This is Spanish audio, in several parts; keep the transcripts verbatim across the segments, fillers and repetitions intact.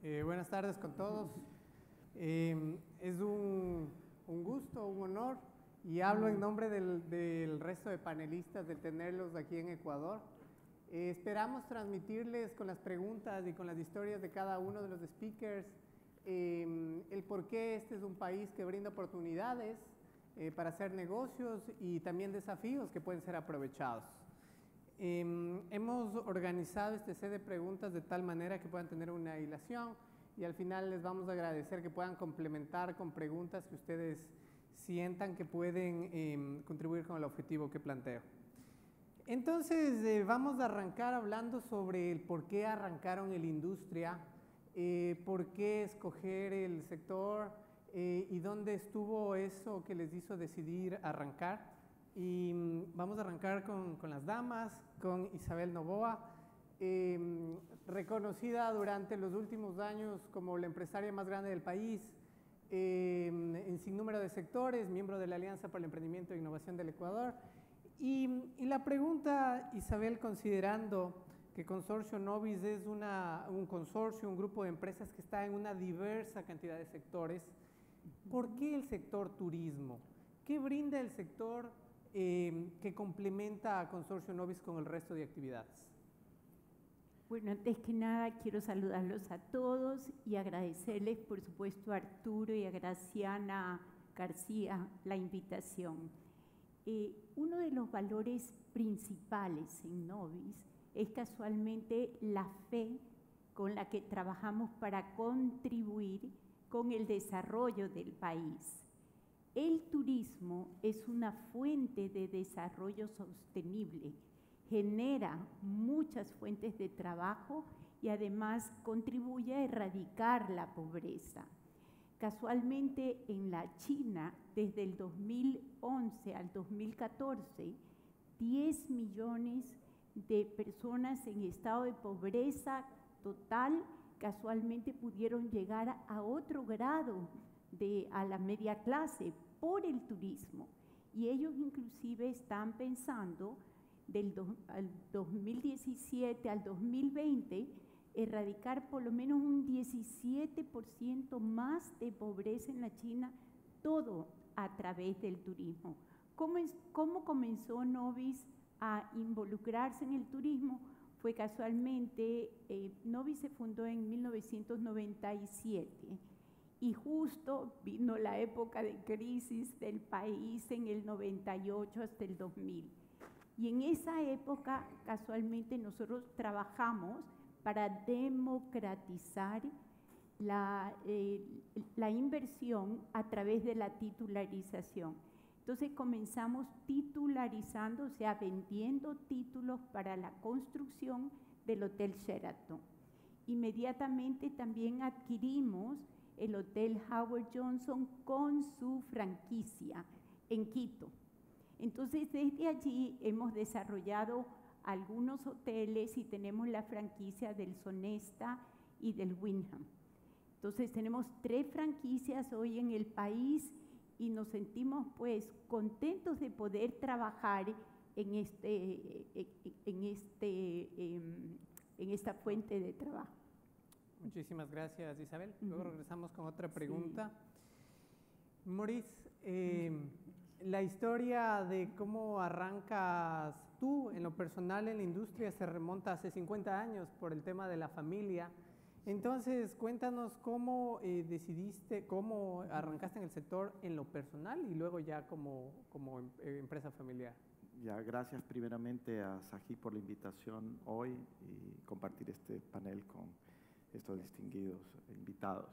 Eh, buenas tardes con todos. Eh, es un, un gusto, un honor, y hablo en nombre del, del resto de panelistas de tenerlos aquí en Ecuador. Eh, esperamos transmitirles con las preguntas y con las historias de cada uno de los speakers eh, el por qué este es un país que brinda oportunidades eh, para hacer negocios y también desafíos que pueden ser aprovechados. Eh, hemos organizado este set de preguntas de tal manera que puedan tener una hilación y al final les vamos a agradecer que puedan complementar con preguntas que ustedes sientan que pueden eh, contribuir con el objetivo que planteo. Entonces eh, vamos a arrancar hablando sobre el por qué arrancaron en la industria, eh, por qué escoger el sector eh, y dónde estuvo eso que les hizo decidir arrancar. Y vamos a arrancar con, con las damas, con Isabel Novoa, eh, reconocida durante los últimos años como la empresaria más grande del país, eh, en sinnúmero de sectores, miembro de la Alianza para el Emprendimiento e Innovación del Ecuador. Y, y la pregunta, Isabel, considerando que Consorcio Novis es una, un consorcio, un grupo de empresas que está en una diversa cantidad de sectores, ¿por qué el sector turismo? ¿Qué brinda el sector Eh, que complementa a Consorcio Novis con el resto de actividades? Bueno, antes que nada quiero saludarlos a todos y agradecerles, por supuesto, a Arturo y a Graciana García la invitación. Eh, uno de los valores principales en Novis es casualmente la fe con la que trabajamos para contribuir con el desarrollo del país. El turismo es una fuente de desarrollo sostenible, genera muchas fuentes de trabajo y además contribuye a erradicar la pobreza. Casualmente en la China, desde el dos mil once al dos mil catorce, diez millones de personas en estado de pobreza total casualmente pudieron llegar a otro grado de, a la media clase por el turismo, y ellos inclusive están pensando del do, al dos mil diecisiete al dos mil veinte erradicar por lo menos un diecisiete por ciento más de pobreza en la China, todo a través del turismo. ¿Cómo, es, cómo comenzó Novis a involucrarse en el turismo? Fue casualmente, eh, Novis se fundó en mil novecientos noventa y siete y justo vino la época de crisis del país en el noventa y ocho hasta el dos mil. Y en esa época, casualmente, nosotros trabajamos para democratizar la, eh, la inversión a través de la titularización. Entonces comenzamos titularizando, o sea, vendiendo títulos para la construcción del Hotel Sheraton. Inmediatamente también adquirimos el Hotel Howard Johnson con su franquicia en Quito. Entonces, desde allí hemos desarrollado algunos hoteles y tenemos la franquicia del Sonesta y del Wyndham. Entonces, tenemos tres franquicias hoy en el país y nos sentimos pues contentos de poder trabajar en, este, en, este, en esta fuente de trabajo. Muchísimas gracias, Isabel. Luego regresamos con otra pregunta. Sí. Maurice, eh, la historia de cómo arrancas tú en lo personal en la industria se remonta hace cincuenta años por el tema de la familia. Entonces, cuéntanos cómo eh, decidiste, cómo arrancaste en el sector en lo personal y luego ya como, como em, eh, empresa familiar. Ya, gracias primeramente a S A H I C por la invitación hoy y compartir este panel con estos distinguidos invitados.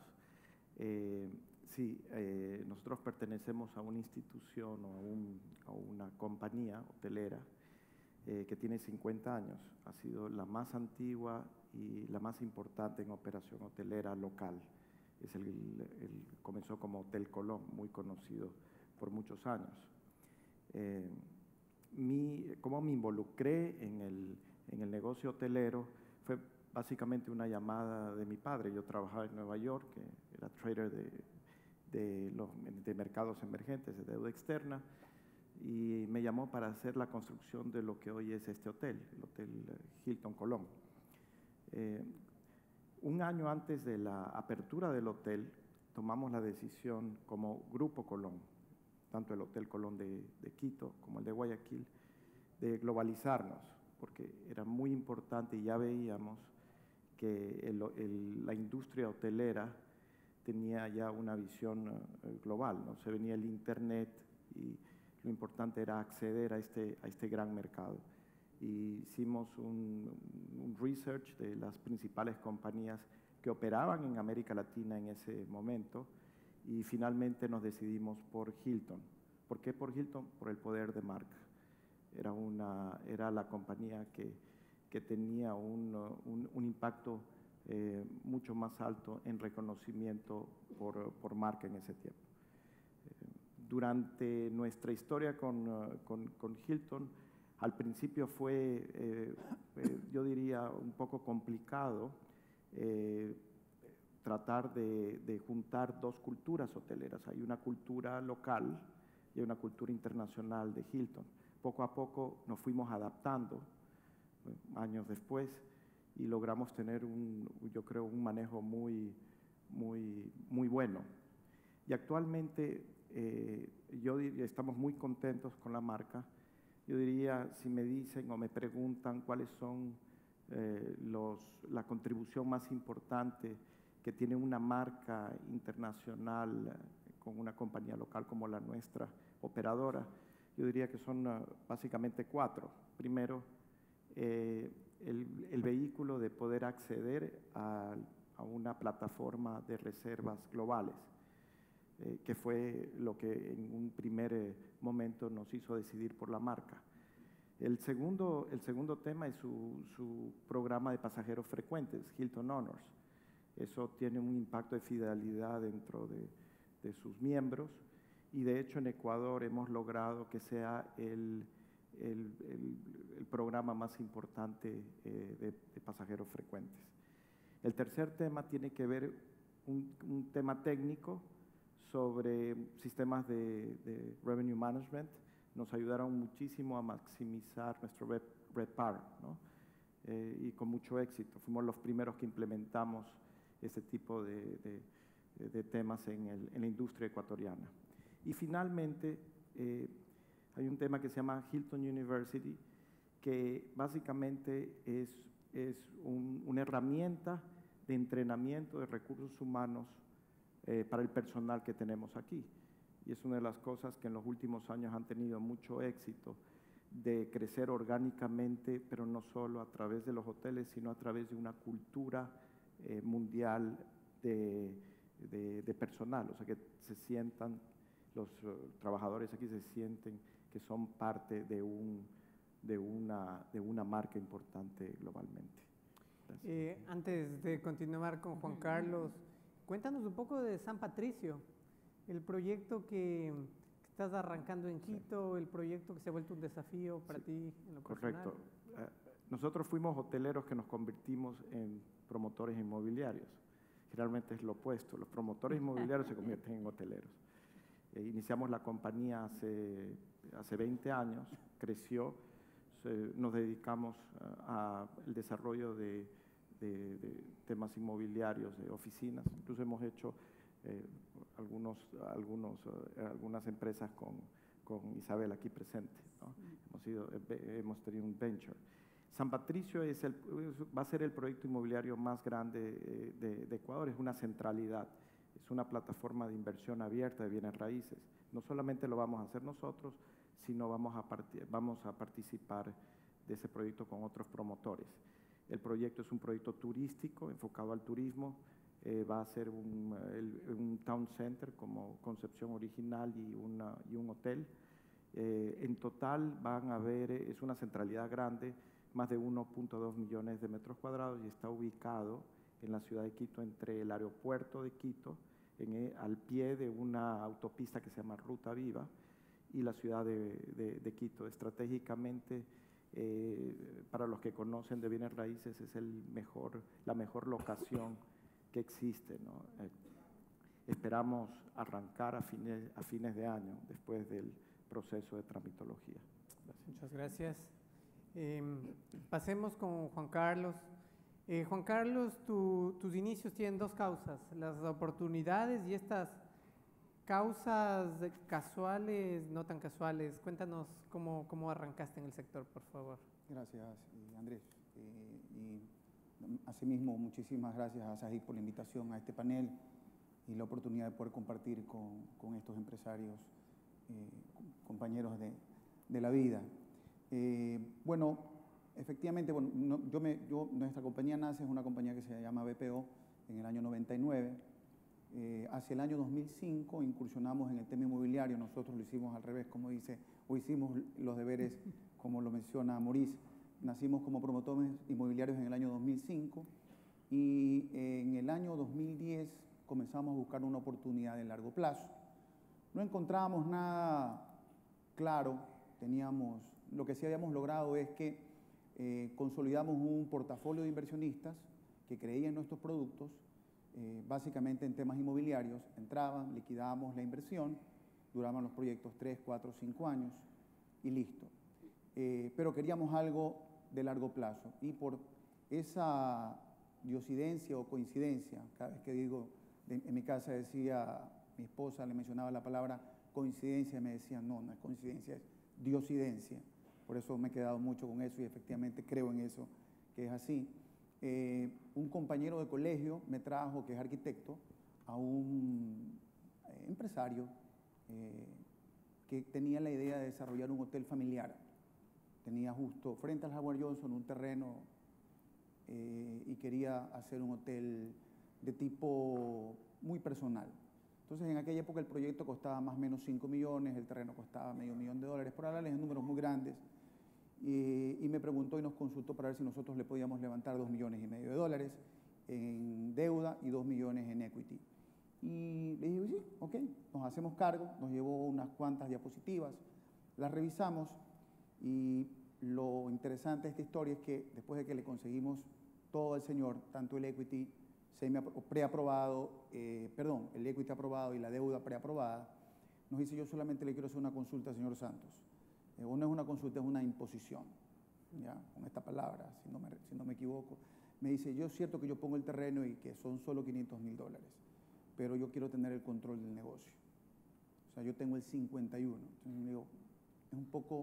Eh, sí, eh, nosotros pertenecemos a una institución o a, un, a una compañía hotelera eh, que tiene cincuenta años. Ha sido la más antigua y la más importante en operación hotelera local. Es el, el, comenzó como Hotel Colón, muy conocido por muchos años. Eh, mi, ¿Cómo me involucré en el, en el negocio hotelero? Fue básicamente una llamada de mi padre. Yo trabajaba en Nueva York, que era trader de, de, los, de mercados emergentes, de deuda externa, y me llamó para hacer la construcción de lo que hoy es este hotel, el Hotel Hilton Colón. Eh, un año antes de la apertura del hotel, tomamos la decisión como Grupo Colón, tanto el Hotel Colón de, de Quito como el de Guayaquil, de globalizarnos, porque era muy importante y ya veíamos que el, el, la industria hotelera tenía ya una visión uh, global, ¿no? Se venía el Internet y lo importante era acceder a este, a este gran mercado. Y hicimos un, un research de las principales compañías que operaban en América Latina en ese momento y finalmente nos decidimos por Hilton. ¿Por qué por Hilton? Por el poder de marca. Era, una, era la compañía que, que tenía un, un, un impacto eh, mucho más alto en reconocimiento por, por marca en ese tiempo. Eh, durante nuestra historia con, uh, con, con Hilton, al principio fue, eh, eh, yo diría, un poco complicado eh, tratar de, de juntar dos culturas hoteleras. Hay una cultura local y una cultura internacional de Hilton. Poco a poco nos fuimos adaptando, eh, años después, y logramos tener, un, yo creo, un manejo muy, muy, muy bueno. Y actualmente eh, yo diría, estamos muy contentos con la marca. Yo diría, si me dicen o me preguntan cuáles son eh, los, la contribución más importante que tiene una marca internacional con una compañía local como la nuestra, operadora, yo diría que son uh, básicamente cuatro. Primero, eh, el, el vehículo de poder acceder a, a una plataforma de reservas globales, eh, que fue lo que en un primer eh, momento nos hizo decidir por la marca. El segundo, el segundo tema es su, su programa de pasajeros frecuentes, Hilton Honors. Eso tiene un impacto de fidelidad dentro de, de sus miembros. Y de hecho en Ecuador hemos logrado que sea el, el, el, el programa más importante eh, de, de pasajeros frecuentes. El tercer tema tiene que ver un, un tema técnico sobre sistemas de, de revenue management. Nos ayudaron muchísimo a maximizar nuestro RevPAR, ¿no? Eh, y con mucho éxito. Fuimos los primeros que implementamos ese tipo de, de, de temas en, el, en la industria ecuatoriana. Y finalmente, eh, hay un tema que se llama Hilton University, que básicamente es, es un, una herramienta de entrenamiento de recursos humanos eh, para el personal que tenemos aquí. Y es una de las cosas que en los últimos años han tenido mucho éxito, de crecer orgánicamente, pero no solo a través de los hoteles, sino a través de una cultura eh, mundial de, de, de personal, o sea, que se sientan los uh, trabajadores aquí se sienten que son parte de, un, de, una, de una marca importante globalmente. Eh, antes de continuar con Juan Carlos, cuéntanos un poco de San Patricio, el proyecto que, que estás arrancando en Quito, sí. El proyecto que se ha vuelto un desafío para sí. ti en lo personal. Correcto. Uh, nosotros fuimos hoteleros que nos convertimos en promotores inmobiliarios. Generalmente es lo opuesto, los promotores inmobiliarios se convierten en hoteleros. Eh, iniciamos la compañía hace, hace veinte años, creció, se, nos dedicamos al desarrollo de, de, de temas inmobiliarios, de oficinas. Incluso hemos hecho eh, algunos, algunos, uh, algunas empresas con, con Isabel aquí presente, ¿no? Sí. Hemos, sido, eh, hemos tenido un venture. San Patricio es el, va a ser el proyecto inmobiliario más grande eh, de, de Ecuador, es una centralidad. Es una plataforma de inversión abierta de bienes raíces. No solamente lo vamos a hacer nosotros, sino vamos a, vamos a participar de ese proyecto con otros promotores. El proyecto es un proyecto turístico, enfocado al turismo. Eh, va a ser un, el, un town center como concepción original y, una, y un hotel. Eh, en total van a haber, es una centralidad grande, más de uno punto dos millones de metros cuadrados y está ubicado en la ciudad de Quito, entre el aeropuerto de Quito, en el, al pie de una autopista que se llama Ruta Viva, y la ciudad de, de, de Quito. Estratégicamente, eh, para los que conocen de bienes raíces, es el mejor, la mejor locación que existe, ¿no? Eh, esperamos arrancar a fines, a fines de año, después del proceso de tramitología. Gracias. Muchas gracias. Eh, pasemos con Juan Carlos. Eh, Juan Carlos, tu, tus inicios tienen dos causas, las oportunidades y estas causas casuales, no tan casuales. Cuéntanos cómo, cómo arrancaste en el sector, por favor. Gracias, Andrés. Eh, y asimismo, muchísimas gracias a SAHIC por la invitación a este panel y la oportunidad de poder compartir con, con estos empresarios, eh, compañeros de, de la vida. Eh, bueno, efectivamente, bueno, no, yo me, yo, nuestra compañía nace, es una compañía que se llama B P O en el año noventa y nueve. Eh, hacia el año dos mil cinco incursionamos en el tema inmobiliario, nosotros lo hicimos al revés, como dice, o hicimos los deberes, como lo menciona Maurice. Nacimos como promotores inmobiliarios en el año dos mil cinco y en el año dos mil diez comenzamos a buscar una oportunidad de largo plazo. No encontrábamos nada claro, teníamos, lo que sí habíamos logrado es que eh, consolidamos un portafolio de inversionistas que creían en nuestros productos, eh, básicamente en temas inmobiliarios, entraban, liquidábamos la inversión, duraban los proyectos tres, cuatro, cinco años y listo. Eh, pero queríamos algo de largo plazo y por esa diosidencia o coincidencia, cada vez que digo, de, en mi casa decía, mi esposa le mencionaba la palabra coincidencia y me decía, no, no es coincidencia, es diosidencia. Por eso me he quedado mucho con eso y efectivamente creo en eso, que es así. Eh, un compañero de colegio me trajo, que es arquitecto, a un eh, empresario eh, que tenía la idea de desarrollar un hotel familiar. Tenía justo frente al Howard Johnson un terreno eh, y quería hacer un hotel de tipo muy personal. Entonces, en aquella época el proyecto costaba más o menos cinco millones, el terreno costaba medio millón de dólares, por hablarles de números muy grandes. Y, y me preguntó y nos consultó para ver si nosotros le podíamos levantar dos millones y medio de dólares en deuda y dos millones en equity. Y le dije, sí, ok, nos hacemos cargo, nos llevó unas cuantas diapositivas, las revisamos y lo interesante de esta historia es que después de que le conseguimos todo al señor, tanto el equity preaprobado, eh, perdón, el equity aprobado y la deuda preaprobada, nos dice, yo solamente le quiero hacer una consulta al señor Santos. Eh, o no es una consulta, es una imposición, ¿ya? Con esta palabra, si no, me, si no me equivoco. Me dice, yo es cierto que yo pongo el terreno y que son solo quinientos mil dólares, pero yo quiero tener el control del negocio. O sea, yo tengo el cincuenta y uno. Entonces me digo, es un poco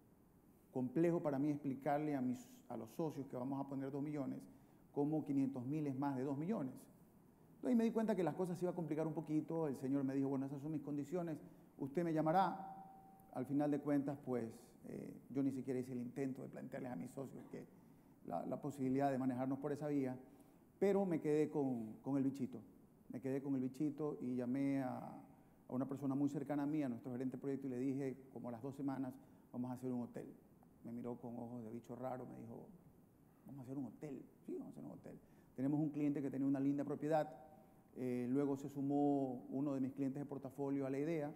complejo para mí explicarle a, mis, a los socios que vamos a poner dos millones, cómo quinientos mil es más de dos millones. Entonces me di cuenta que las cosas se iban a complicar un poquito. El señor me dijo, bueno, esas son mis condiciones, usted me llamará. Al final de cuentas, pues, eh, yo ni siquiera hice el intento de plantearles a mis socios que la, la posibilidad de manejarnos por esa vía, pero me quedé con, con el bichito. Me quedé con el bichito y llamé a, a una persona muy cercana a mí, a nuestro gerente de proyecto, y le dije, como a las dos semanas, vamos a hacer un hotel. Me miró con ojos de bicho raro, me dijo, vamos a hacer un hotel. Sí, vamos a hacer un hotel. Tenemos un cliente que tenía una linda propiedad, eh, luego se sumó uno de mis clientes de portafolio a la idea,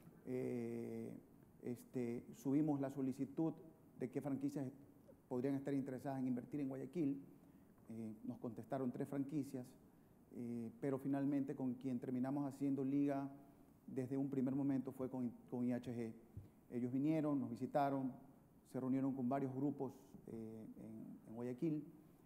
eh, este, subimos la solicitud de qué franquicias podrían estar interesadas en invertir en Guayaquil, eh, nos contestaron tres franquicias, eh, pero finalmente con quien terminamos haciendo liga desde un primer momento fue con, con I H G. Ellos vinieron, nos visitaron, se reunieron con varios grupos eh, en, en Guayaquil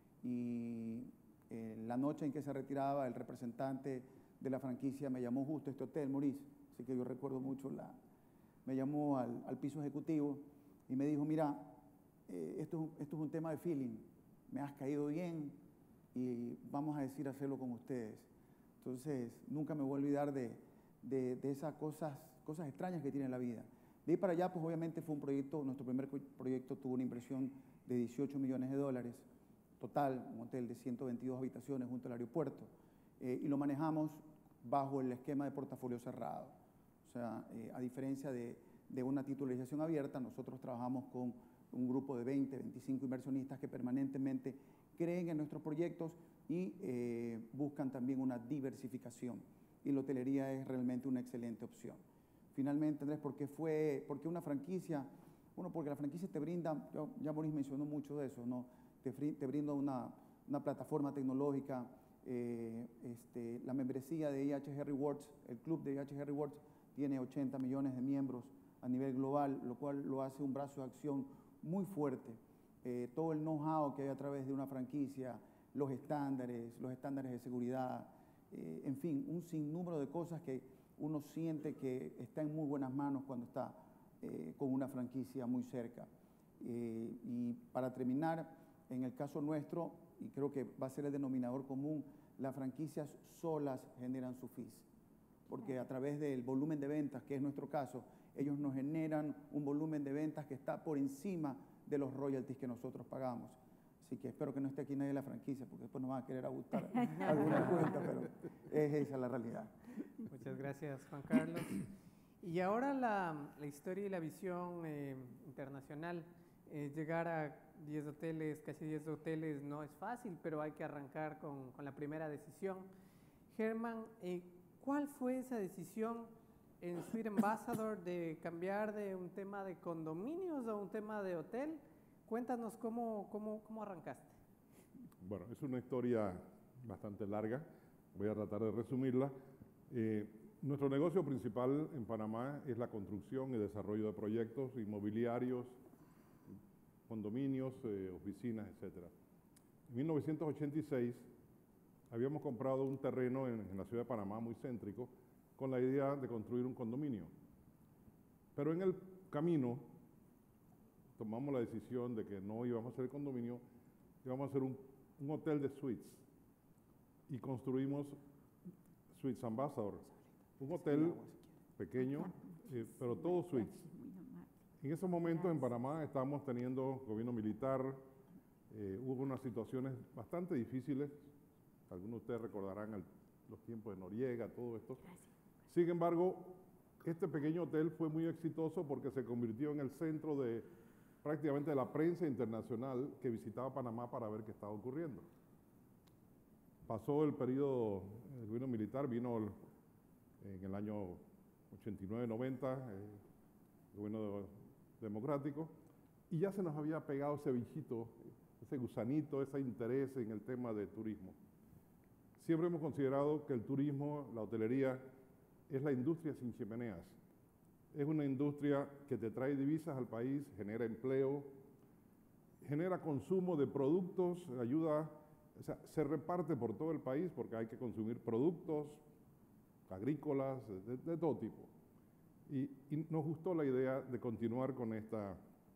y eh, la noche en que se retiraba el representante de la franquicia me llamó justo a este hotel, Maurice, así que yo recuerdo mucho, la, me llamó al, al piso ejecutivo y me dijo, mira, eh, esto, esto es un tema de feeling, me has caído bien y vamos a decir hacerlo con ustedes. Entonces, nunca me voy a olvidar de, de, de esas cosas, cosas extrañas que tiene la vida. De ahí para allá, pues obviamente fue un proyecto, nuestro primer proyecto tuvo una inversión de dieciocho millones de dólares, total, un hotel de ciento veintidós habitaciones junto al aeropuerto, eh, y lo manejamos bajo el esquema de portafolio cerrado. O sea, eh, a diferencia de, de una titularización abierta, nosotros trabajamos con un grupo de veinte, veinticinco inversionistas que permanentemente creen en nuestros proyectos y eh, buscan también una diversificación. Y la hotelería es realmente una excelente opción. Finalmente, Andrés, ¿por qué fue, por qué una franquicia? Bueno, porque la franquicia te brinda, yo, ya Maurice mencionó mucho de eso, ¿no? Te, te brinda una, una plataforma tecnológica, eh, este, la membresía de I H G Rewards, el club de I H G Rewards tiene ochenta millones de miembros a nivel global, lo cual lo hace un brazo de acción muy fuerte. Eh, todo el know-how que hay a través de una franquicia, los estándares, los estándares de seguridad, eh, en fin, un sinnúmero de cosas que uno siente que está en muy buenas manos cuando está eh, con una franquicia muy cerca. Eh, y para terminar, en el caso nuestro, y creo que va a ser el denominador común, las franquicias solas generan su fees, porque a través del volumen de ventas, que es nuestro caso, ellos nos generan un volumen de ventas que está por encima de los royalties que nosotros pagamos. Así que espero que no esté aquí nadie de la franquicia, porque después nos van a querer ajustar alguna cuenta, pero es esa la realidad. Muchas gracias, Juan Carlos. Y ahora la, la historia y la visión eh, internacional. Eh, llegar a diez hoteles, casi diez hoteles, no es fácil, pero hay que arrancar con, con la primera decisión. Germán, eh, ¿cuál fue esa decisión en Suite Ambassador de cambiar de un tema de condominios a un tema de hotel? Cuéntanos cómo, cómo, cómo arrancaste. Bueno, es una historia bastante larga, voy a tratar de resumirla. Eh, nuestro negocio principal en Panamá es la construcción y desarrollo de proyectos inmobiliarios, condominios, eh, oficinas, etcétera. En mil novecientos ochenta y seis habíamos comprado un terreno en, en la ciudad de Panamá, muy céntrico, con la idea de construir un condominio. Pero en el camino tomamos la decisión de que no íbamos a hacer el condominio, íbamos a hacer un, un hotel de suites. Y construimos Suites Ambassador, un hotel pequeño, eh, pero todo suites. En esos momentos en Panamá estábamos teniendo gobierno militar, eh, hubo unas situaciones bastante difíciles, algunos de ustedes recordarán el, los tiempos de Noriega, todo esto. Sin embargo, este pequeño hotel fue muy exitoso porque se convirtió en el centro de prácticamente de la prensa internacional que visitaba Panamá para ver qué estaba ocurriendo. Pasó el periodo del gobierno militar, vino el, en el año ochenta y nueve noventa, eh, el gobierno de, democrático, y ya se nos había pegado ese bichito, ese gusanito, ese interés en el tema de turismo. Siempre hemos considerado que el turismo, la hotelería, es la industria sin chimeneas. Es una industria que te trae divisas al país, genera empleo, genera consumo de productos, ayuda, o sea, se reparte por todo el país porque hay que consumir productos agrícolas, de, de todo tipo. Y, y nos gustó la idea de continuar con esta,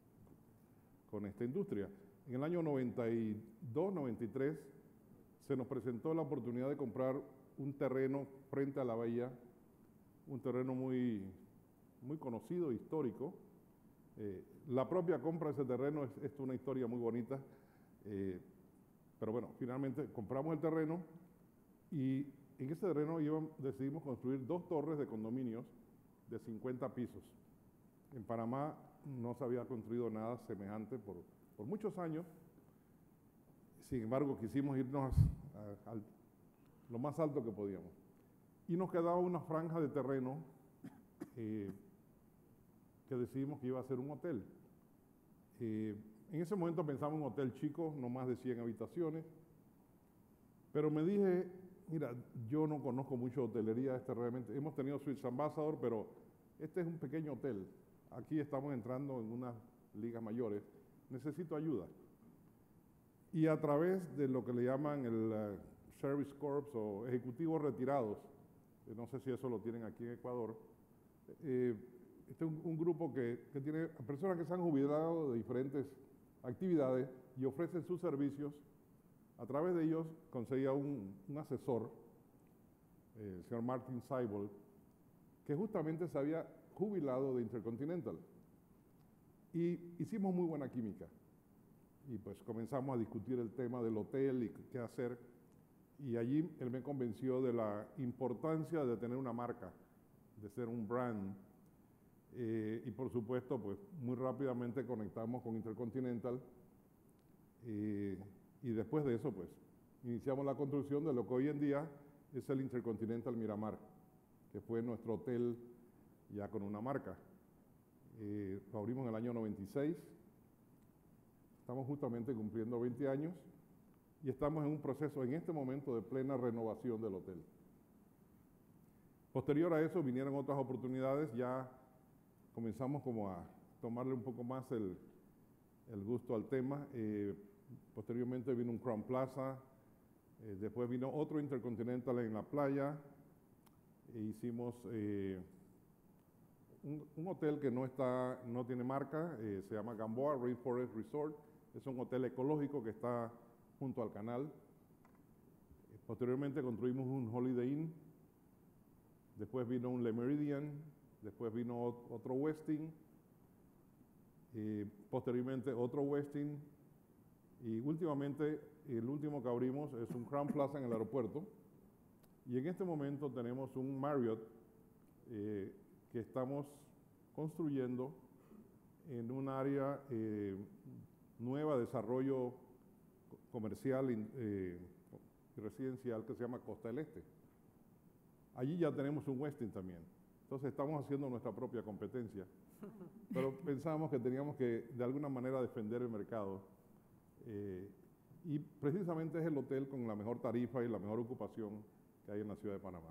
con esta industria. En el año noventa y dos, noventa y tres se nos presentó la oportunidad de comprar un terreno frente a la bahía, un terreno muy, muy conocido, histórico. Eh, la propia compra de ese terreno es, es una historia muy bonita, eh, pero bueno, finalmente compramos el terreno y en ese terreno íbamos, decidimos construir dos torres de condominios de cincuenta pisos. En Panamá no se había construido nada semejante por, por muchos años. Sin embargo, quisimos irnos a, a, a lo más alto que podíamos. Y nos quedaba una franja de terreno eh, que decidimos que iba a ser un hotel. Eh, en ese momento pensamos en un hotel chico, no más de cien habitaciones, pero me dije, mira, yo no conozco mucho hotelería, este realmente, hemos tenido Suites Ambassador, pero este es un pequeño hotel. Aquí estamos entrando en unas ligas mayores, necesito ayuda. Y a través de lo que le llaman el uh, Service Corps o ejecutivos retirados, eh, no sé si eso lo tienen aquí en Ecuador, eh, este es un, un grupo que, que tiene personas que se han jubilado de diferentes actividades y ofrecen sus servicios. A través de ellos conseguía un, un asesor, eh, el señor Martin Seibold, que justamente se había jubilado de Intercontinental. Y hicimos muy buena química. Y pues comenzamos a discutir el tema del hotel y qué hacer. Y allí él me convenció de la importancia de tener una marca, de ser un brand. Eh, y por supuesto, pues muy rápidamente conectamos con Intercontinental. Eh, y después de eso, pues, iniciamos la construcción de lo que hoy en día es el Intercontinental Miramar, que fue nuestro hotel ya con una marca. Eh, lo abrimos en el año noventa y seis. Estamos justamente cumpliendo veinte años y estamos en un proceso en este momento de plena renovación del hotel. Posterior a eso vinieron otras oportunidades, ya comenzamos como a tomarle un poco más el, el gusto al tema. Eh, posteriormente vino un Crown Plaza, Eh, después vino otro Intercontinental en la playa. E hicimos eh, un, un hotel que no, está, no tiene marca, eh, se llama Gamboa Rainforest Resort. Es un hotel ecológico que está junto al canal. Eh, posteriormente construimos un Holiday Inn. Después vino un Le Méridien. Después vino otro Westin. Eh, posteriormente otro Westin. Y últimamente, el último que abrimos es un Crown Plaza en el aeropuerto. Y en este momento tenemos un Marriott eh, que estamos construyendo en un área eh, nueva de desarrollo comercial y eh, residencial que se llama Costa del Este. Allí ya tenemos un Westin también. Entonces estamos haciendo nuestra propia competencia. Pero pensamos que teníamos que de alguna manera defender el mercado. Eh, y precisamente es el hotel con la mejor tarifa y la mejor ocupación que hay en la ciudad de Panamá.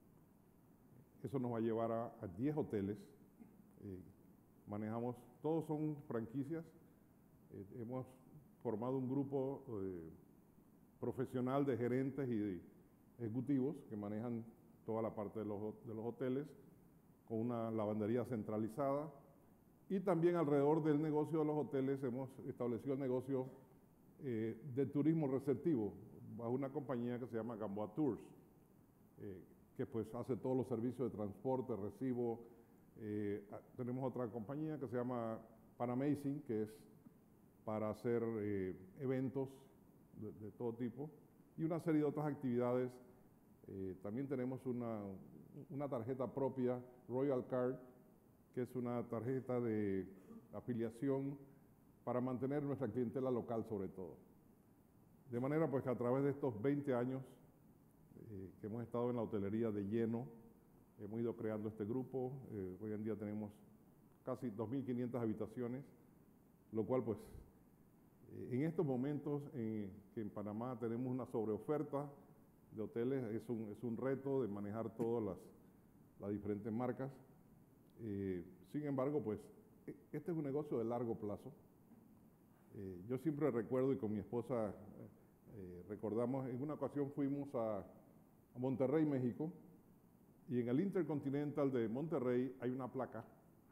Eso nos va a llevar a, a diez hoteles. Eh, manejamos, todos son franquicias. Eh, hemos formado un grupo eh, profesional de gerentes y de ejecutivos que manejan toda la parte de los, de los hoteles, con una lavandería centralizada. Y también alrededor del negocio de los hoteles hemos establecido el negocio eh, de turismo receptivo, bajo una compañía que se llama Gamboa Tours. Eh, que pues hace todos los servicios de transporte, recibo. Eh, tenemos otra compañía que se llama Panamazing, que es para hacer eh, eventos de, de todo tipo, y una serie de otras actividades. Eh, también tenemos una, una tarjeta propia, Royal Card, que es una tarjeta de afiliación para mantener nuestra clientela local sobre todo. De manera pues que a través de estos veinte años Eh, que hemos estado en la hotelería de lleno, hemos ido creando este grupo. Eh, hoy en día tenemos casi dos mil quinientas habitaciones, lo cual pues eh, en estos momentos eh, que en Panamá tenemos una sobreoferta de hoteles, es un, es un reto de manejar todas las, las diferentes marcas. Eh, sin embargo, pues este es un negocio de largo plazo. Eh, yo siempre recuerdo, y con mi esposa eh, recordamos, en una ocasión fuimos a a Monterrey, México, y en el Intercontinental de Monterrey hay una placa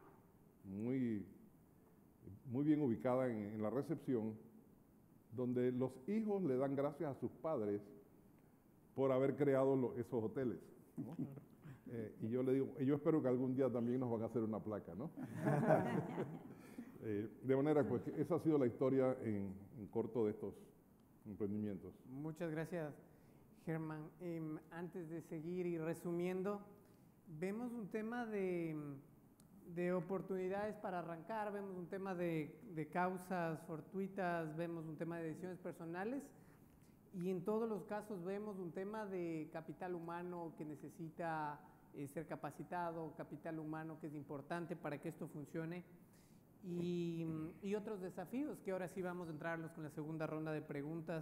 muy, muy bien ubicada en, en la recepción, donde los hijos le dan gracias a sus padres por haber creado lo, esos hoteles, ¿no? eh, y yo le digo, yo espero que algún día también nos van a hacer una placa, ¿no? eh, de manera, pues, que esa ha sido la historia en, en corto de estos emprendimientos. Muchas gracias, Germán. Eh, antes de seguir y resumiendo, vemos un tema de, de oportunidades para arrancar, vemos un tema de, de causas fortuitas, vemos un tema de decisiones personales, y en todos los casos vemos un tema de capital humano que necesita eh, ser capacitado, capital humano que es importante para que esto funcione, y, y otros desafíos que ahora sí vamos a entrarlos con la segunda ronda de preguntas.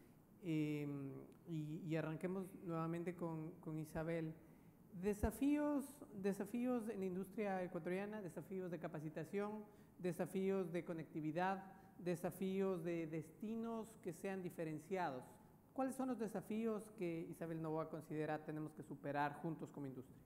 Eh, y, y arranquemos nuevamente con, con Isabel. Desafíos, desafíos en la industria ecuatoriana, desafíos de capacitación, desafíos de conectividad, desafíos de destinos que sean diferenciados. ¿Cuáles son los desafíos que Isabel Novoa considera tenemos que superar juntos como industria?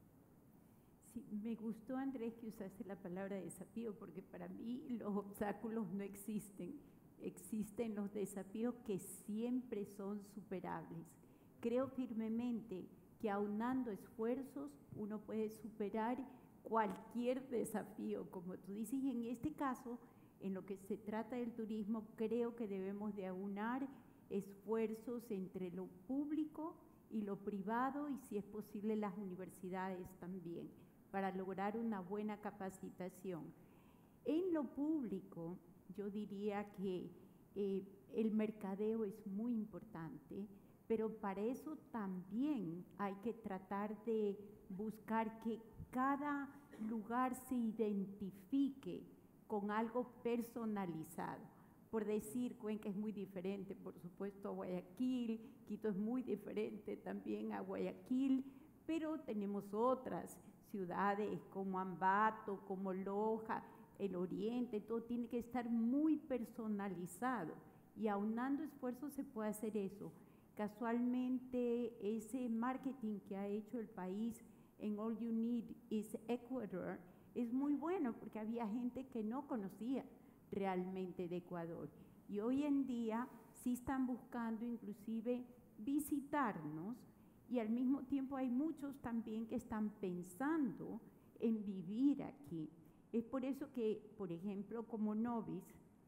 Sí, me gustó, Andrés, que usaste la palabra desafío, porque para mí los obstáculos no existen. Existen los desafíos que siempre son superables. Creo firmemente que aunando esfuerzos uno puede superar cualquier desafío, como tú dices, y en este caso, en lo que se trata del turismo, creo que debemos de aunar esfuerzos entre lo público y lo privado, y si es posible las universidades también, para lograr una buena capacitación. En lo público, yo diría que eh, el mercadeo es muy importante, pero para eso también hay que tratar de buscar que cada lugar se identifique con algo personalizado. Por decir, Cuenca es muy diferente, por supuesto, a Guayaquil, Quito es muy diferente también a Guayaquil, pero tenemos otras ciudades como Ambato, como Loja, el Oriente, todo tiene que estar muy personalizado, y aunando esfuerzos se puede hacer eso. Casualmente, ese marketing que ha hecho el país en All You Need is Ecuador es muy bueno porque había gente que no conocía realmente de Ecuador. Y hoy en día sí están buscando inclusive visitarnos y al mismo tiempo hay muchos también que están pensando en vivir aquí. Es por eso que, por ejemplo, como Novis,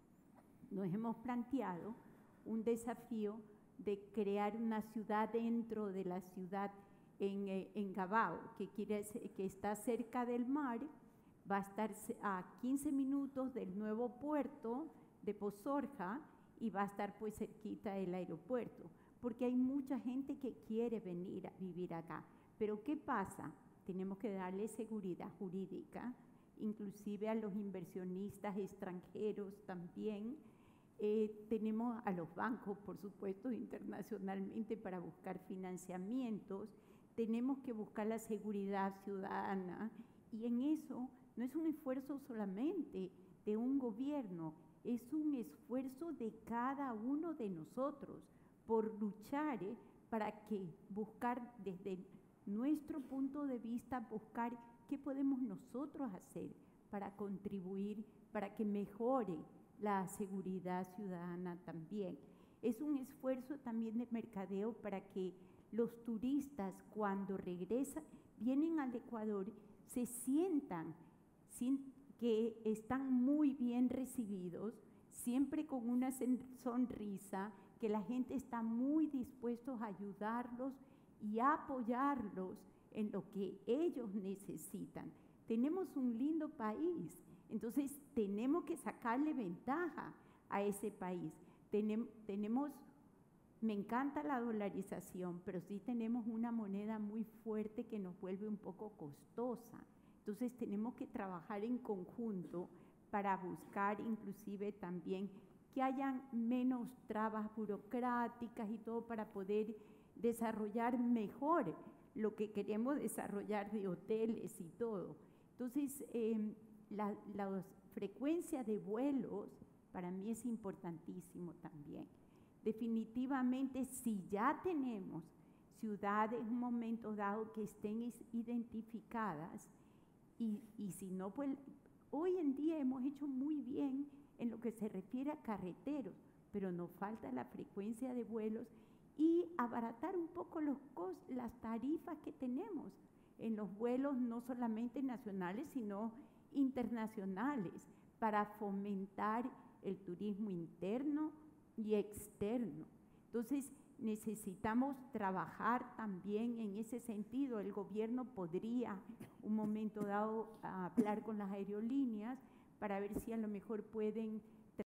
nos hemos planteado un desafío de crear una ciudad dentro de la ciudad en, eh, en Gabao, que, quiere decir, que está cerca del mar, va a estar a quince minutos del nuevo puerto de Pozorja y va a estar pues cerquita del aeropuerto, porque hay mucha gente que quiere venir a vivir acá. Pero ¿qué pasa? Tenemos que darle seguridad jurídica, inclusive a los inversionistas extranjeros también. Eh, tenemos a los bancos, por supuesto, internacionalmente para buscar financiamientos. Tenemos que buscar la seguridad ciudadana y en eso no es un esfuerzo solamente de un gobierno, es un esfuerzo de cada uno de nosotros por luchar eh, para que buscar desde nuestro punto de vista, buscar qué podemos nosotros hacer para contribuir, para que mejore la seguridad ciudadana también. Es un esfuerzo también de mercadeo para que los turistas cuando regresan, vienen al Ecuador, se sientan sin, que están muy bien recibidos, siempre con una sonrisa, que la gente está muy dispuesta a ayudarlos y a apoyarlos en lo que ellos necesitan. Tenemos un lindo país, entonces tenemos que sacarle ventaja a ese país. Tenem, tenemos, me encanta la dolarización, pero sí tenemos una moneda muy fuerte que nos vuelve un poco costosa. Entonces tenemos que trabajar en conjunto para buscar inclusive también que hayan menos trabas burocráticas y todo para poder desarrollar mejor lo que queremos desarrollar de hoteles y todo. Entonces, eh, la, la frecuencia de vuelos para mí es importantísimo también. Definitivamente, si ya tenemos ciudades en un momento dado que estén identificadas, y, y si no, pues hoy en día hemos hecho muy bien en lo que se refiere a carreteros, pero nos falta la frecuencia de vuelos y abaratar un poco los cost, las tarifas que tenemos en los vuelos no solamente nacionales, sino internacionales, para fomentar el turismo interno y externo. Entonces, necesitamos trabajar también en ese sentido. El gobierno podría, un momento dado, hablar con las aerolíneas para ver si a lo mejor pueden